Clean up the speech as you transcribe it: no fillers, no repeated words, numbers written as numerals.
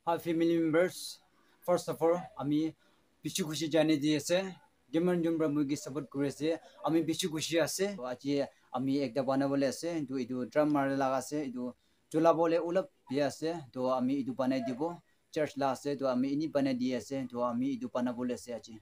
family members. First of all, আমি বেশি খুশি জানি দিয়েছে যেমন জুমরা মুগি সাপোর্ট করেছে আমি বেশি খুশি আছে আজি আমি একটা বানাবলে আছে কিন্তু এটো ড্রাম মারে লাগাছে এটো চলা বলে উলপ দিয়ে আছে তো আমি এটো বানাই দিব চার্চ লা আছে তো আমি ইনি বানাই দিয়ে আছে তো আমি এটো বানাবলে আছে আজি